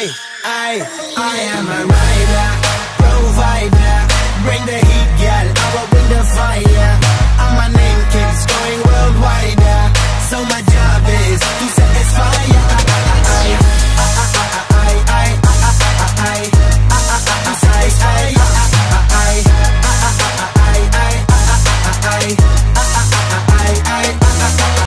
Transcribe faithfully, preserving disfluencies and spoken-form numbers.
I, I, I am a rider, provider. Bring the heat, girl, I will bring the fire.